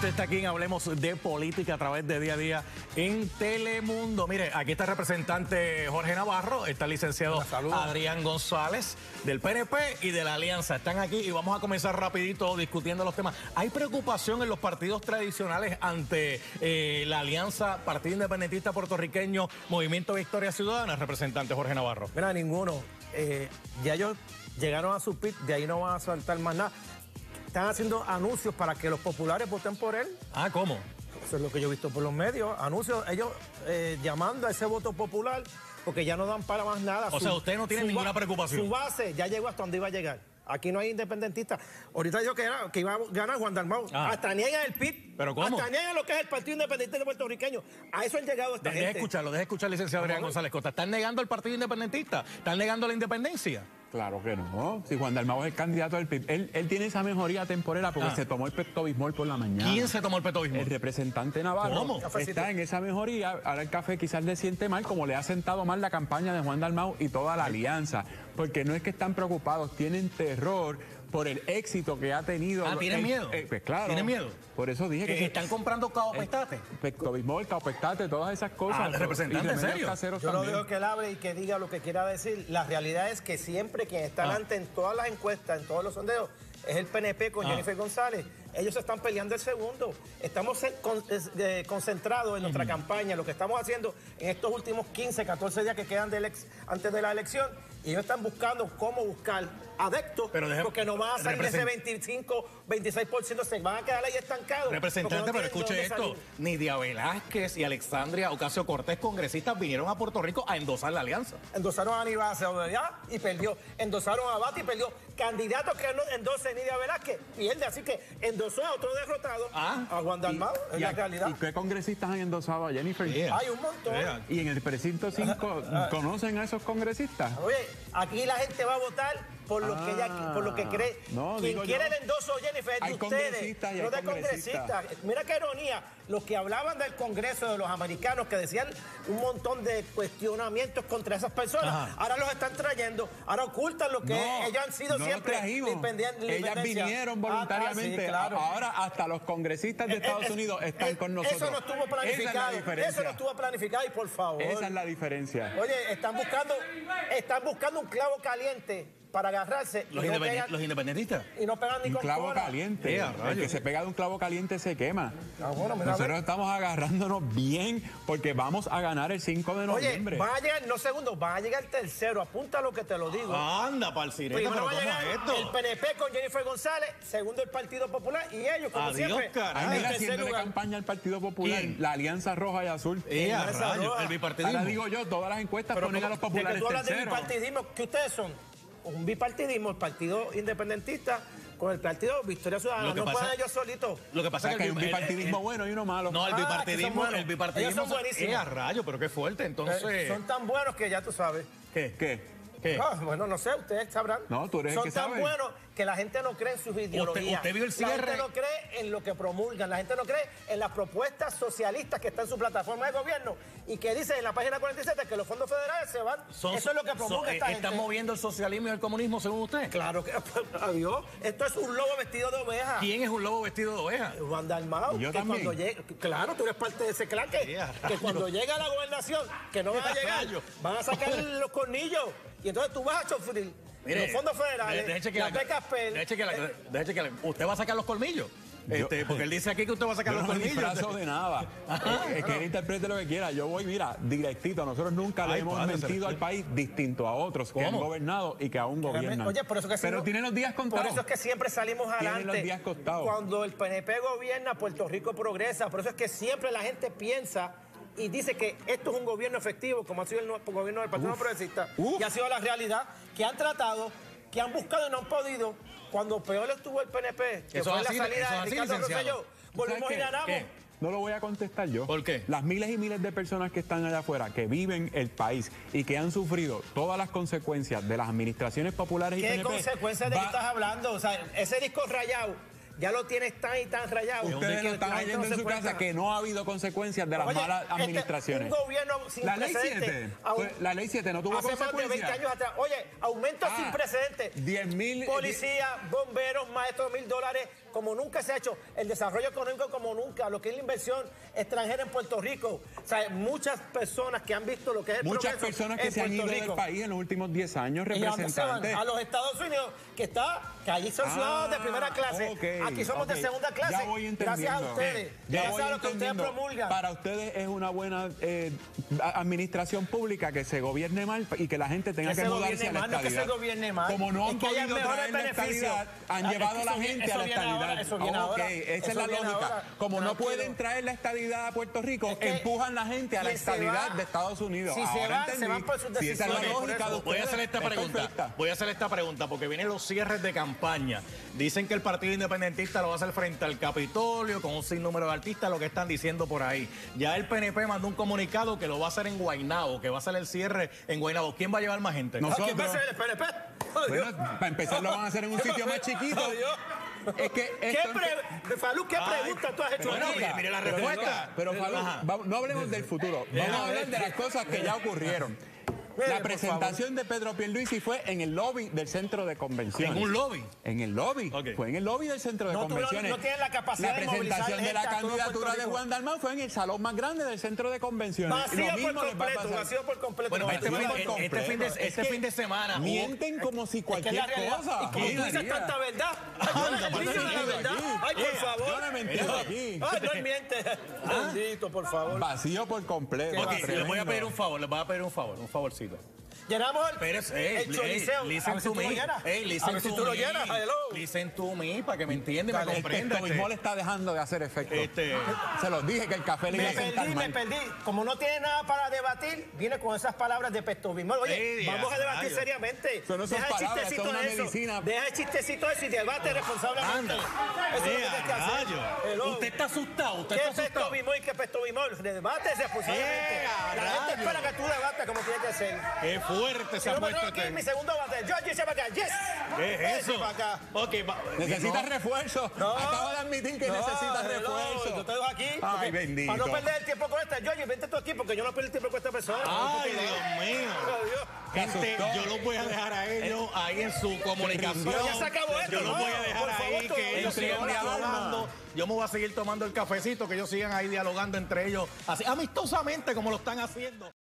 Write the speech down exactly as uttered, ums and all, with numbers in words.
Usted está aquí en Hablemos de Política a través de Día a Día en Telemundo. Mire, aquí está el representante Jorge Navarro, está el licenciado Adrián González del P N P y de la Alianza. Están aquí y vamos a comenzar rapidito discutiendo los temas. ¿Hay preocupación en los partidos tradicionales ante eh, la Alianza, Partido Independentista Puertorriqueño, Movimiento Victoria Ciudadana, representante Jorge Navarro? Mira, ninguno. Eh, ya ellos llegaron a su pit, de ahí no van a saltar más nada. Están haciendo anuncios para que los populares voten por él. Ah, ¿cómo? Eso es lo que yo he visto por los medios. Anuncios, ellos eh, llamando a ese voto popular, porque ya no dan para más nada. O su, sea, usted no tiene ninguna preocupación. Su base ya llegó hasta donde iba a llegar. Aquí no hay independentistas. Ahorita dijo que, era, que iba a ganar Juan Dalmau. Ah. Hasta niegan el P I B. ¿Pero cómo? Hasta niegan lo que es el Partido Independentista Puertorriqueño. A eso han llegado esta de, gente. Deje escucharlo, deje escuchar al licenciado Adrián González Costa. ¿Están negando el Partido Independentista? ¿Están negando la independencia? Claro que no. Si Juan Dalmau es el candidato del P I B, él, él tiene esa mejoría temporera porque ah. se tomó el Pepto-Bismol por la mañana. ¿Quién se tomó el Pepto-Bismol? El representante Navarro. ¿Cómo? Está en esa mejoría. Ahora el café quizás le siente mal, como le ha sentado mal la campaña de Juan Dalmau y toda la alianza. Porque no es que están preocupados, tienen terror por el éxito que ha tenido. Ah, ¿tienen el, miedo? Eh, pues claro. ¿Tienen miedo? Por eso dije que... que ¿Están comprando caopestate? Pepto-Bismol, caopestate, todas esas cosas. Ah, representante, ¿en serio? Yo lo dejo que él hable y que diga lo que quiera decir. La realidad es que siempre quien está delante ah. en todas las encuestas, en todos los sondeos, es el P N P con ah. Jennifer González. Ellos están peleando el segundo. Estamos con, eh, concentrados en nuestra uh-huh. campaña, lo que estamos haciendo en estos últimos quince, catorce días que quedan de ex, antes de la elección. Y ellos están buscando cómo buscar adeptos, pero deje, porque no van a salir ese veinticinco, veintiséis por ciento, se van a quedar ahí estancados. Representante, no pero escuche esto, salir. Nidia Velázquez y Alexandria Ocasio-Cortez, congresistas, vinieron a Puerto Rico a endosar la alianza. Endosaron a Aníbal Acevedo y perdió. Endosaron a Bati y perdió. Candidatos que no endose Nidia Velázquez pierde, así que endosó a otro derrotado, ah, a Juan Dalmau, en la realidad. ¿Y qué congresistas han endosado a Jennifer? Yeah. Hay un montón. Yeah. Y en el precinto cinco, ¿conocen a esos congresistas? Oye, aquí la gente va a votar por lo, ah, que, ella, por lo que cree. No, Quien quiere yo, el endoso, Jennifer, es de ustedes, no de congresistas. Mira qué ironía. Los que hablaban del Congreso de los americanos, que decían un montón de cuestionamientos contra esas personas, ajá, ahora los están trayendo, ahora ocultan lo que no, ellos han sido no siempre independientes. Ellas vinieron voluntariamente. Ah, sí, claro. Ahora hasta los congresistas de Estados eh, Unidos están eh, con nosotros. Eso no estuvo planificado. Esa es Eso no estuvo planificado y por favor. Esa es la diferencia. Oye, están buscando, están buscando un clavo caliente para agarrarse. Los, y no independent, pegan, los independentistas. Y no pegan ni un con clavo cola. caliente. Eh, el que se pega de un clavo caliente se quema. Ah, bueno, Nosotros estamos agarrándonos bien porque vamos a ganar el cinco de noviembre. Oye, va a llegar, no segundos, va a llegar el tercero. Apunta lo que te lo digo. Anda, pa'l sirete, Primero pero va a llegar esto? el P N P con Jennifer González, segundo el Partido Popular y ellos, como Adiós, siempre, caray. Mira, haciendo campaña al Partido Popular, ¿quién? La Alianza Roja y Azul. Eh, a rayo, el bipartidismo. Ahora digo yo, todas las encuestas pero ponen a los populares de que tú hablas tercero. De bipartidismo, ¿qué ustedes son? Un bipartidismo, el Partido Independentista con el Partido Victoria Ciudadana. No pueden ellos solitos. Lo que pasa o sea, es que que hay un bipartidismo el, bueno y uno malo. No, el bipartidismo, ah, el bipartidismo ellos son buenísimos. Es a rayo, pero qué fuerte, entonces. Eh, son tan buenos que ya tú sabes. ¿Qué? ¿Qué? ¿Qué? Ah, bueno, no sé, ustedes sabrán. No, tú eres Son el que tan sabe. buenos que la gente no cree en sus ideologías. ¿Usted, usted vio el cierre? La gente no cree en lo que promulgan, la gente no cree en las propuestas socialistas que están en su plataforma de gobierno y que dicen en la página cuarenta y siete que los fondos federales se van. Son, Eso es lo que promulga son, esta ¿Están gente. moviendo el socialismo y el comunismo según usted? Claro que, adiós. Esto es un lobo vestido de oveja. ¿Quién es un lobo vestido de oveja? Juan Dalmau. Yo que también. Cuando llegue, claro, tú eres parte de ese clan que, yeah, que cuando llega a la gobernación, que no van a llegar, van a sacar los cornillos y entonces tú vas a sufrir. Mire, los fondos federales, de, de las becas P E L. Deje que la, deje que la, ¿usted va a sacar los colmillos? Este, yo, porque él dice aquí que usted va a sacar yo los no colmillos. No disfrazo de nada. es, es que él interprete lo que quiera. Yo voy, mira, directito. Nosotros nunca Ay, le hemos mentido al país distinto a otros ¿Cómo? que han gobernado y que aún gobiernan. Oye, por eso que Pero no, tienen los días contados. Por eso es que siempre salimos adelante. Tienen los días contados. Cuando el P N P gobierna, Puerto Rico progresa. Por eso es que siempre la gente piensa y dice que esto es un gobierno efectivo, como ha sido el gobierno del Partido Progresista, y ha sido la realidad, que han tratado, que han buscado y no han podido. Cuando peor estuvo el P N P, que eso fue así, la salida eso de así, Ricardo Rosselló, volvimos y ganamos. ¿Qué? No lo voy a contestar yo. ¿Por qué? Las miles y miles de personas que están allá afuera, que viven el país y que han sufrido todas las consecuencias de las administraciones populares y ¿Qué P N P, consecuencias de qué estás hablando? O sea, ese disco rayado ya lo tienes tan y tan rayado. Ustedes lo están oyendo en su casa, que no ha habido consecuencias de las Oye, malas administraciones. Este, un gobierno sin la ley precedentes. siete, pues, la ley siete no tuvo hace consecuencias. Hace más de veinte años atrás. Oye, aumento ah, sin precedentes. diez mil... Policía, bomberos, maestros, mil dólares, como nunca se ha hecho. El desarrollo económico como nunca. Lo que es la inversión extranjera en Puerto Rico. O sea, muchas personas que han visto lo que es el Muchas personas que se han ido del país en los últimos diez años, representantes. A los Estados Unidos, que está, que allí son ciudadanos ah, de primera clase. Okay, aquí somos okay. de segunda clase. Ya voy entendiendo. Gracias a ustedes. Ya gracias a lo que ustedes promulgan. Para ustedes es una buena eh, administración pública que se gobierne mal y que la gente tenga que, que mudarse a la mal, estadidad. No que se gobierne mal. Como no han es que podido traer la estadidad, han ah, llevado a la gente a la estadidad. Ahora, eso viene ahora. Okay, esa eso es la lógica. Ahora. Como Tranquilo. no pueden traer la estadidad a Puerto Rico, es que empujan la gente a la estadidad va, de Estados Unidos. Si ahora se van, entendí, se van por sus decisiones. Si esa es la lógica de Voy a hacer esta pregunta. Voy a hacer esta pregunta porque vienen los cierres de campaña. Dicen que el Partido Independentista lo va a hacer frente al Capitolio con un sinnúmero de artistas, lo que están diciendo por ahí. Ya el P N P mandó un comunicado que lo va a hacer en Guaynabo, que va a ser el cierre en Guaynabo. ¿Quién va a llevar más gente? Nosotros. ¿Quién va a ser el P N P? Bueno, para empezar lo van a hacer en un sitio más chiquito. Es que ¿Qué, pre Falú, ¿qué Ay, pregunta tú has hecho bueno, aquí? Mire, mire la respuesta. Pero, pero Falú, no hablemos del futuro. Vamos a hablar de las cosas que ya ocurrieron. La presentación de Pedro Pierluisi fue en el lobby del centro de convenciones. ¿En un lobby? En el lobby. Okay. Fue en el lobby del centro de no, convenciones. No, no tienen la capacidad la presentación de, de la candidatura de Juan Dalmau fue en el salón más grande del centro de convenciones. Vacío por completo, vacío por completo. Bueno, este, fin, por completo. este, fin, de, este es fin de semana. Mienten como si cualquier es que cosa. Y como tú dices tanta verdad. Ay, por favor. Yo no he mentido aquí. Ay, no mientes. Bendito, por favor. Vacío por completo. Ok, les voy a pedir un favor, les voy a pedir un favor, un favorcito. Llenamos el, Pero, hey, el choliseo. Listen to me. Hey, listen si tú lo llenas. Listen to me, para que me entiendan, me comprendan. El Pepto le está dejando de hacer efecto. Este, Se los dije que el café le iba a sentar mal. Me perdí, me perdí. Como no tiene nada para debatir, viene con esas palabras de Pepto Bismol. Oye, hey, vamos a debatir Dios. seriamente. Eso no son Deja palabras, el chistecito son una eso. medicina. Deja el chistecito eso y debate responsablemente. Anda. Eso es lo que tienes que hacer. Usted está asustado, usted ¿Qué está es Pepto Bismol y qué es Pepto Bismol? Debate responsablemente. La gente espera que tú debates como tienes que hacer. Qué fuerte se ha puesto este. Mi segundo bate. Georgie, se va acá. Yes. ¿Qué es eso? Acá. Okay, necesitas no. refuerzo. No. Acabo de admitir que no, necesitas refuerzo. No, yo te dejo aquí. Ay, bendito. Para no perder el tiempo con esta. Georgie, vente tú aquí porque yo no pierdo el tiempo con esta persona. Ay, Dios mío. Gente, yo los voy a dejar a ellos ahí en su comunicación. Pero ya se acabó esto. Yo los voy a dejar ahí favor, que ellos sigan dialogando. Yo me voy a seguir tomando el cafecito, que ellos sigan ahí dialogando entre ellos, así amistosamente como lo están haciendo.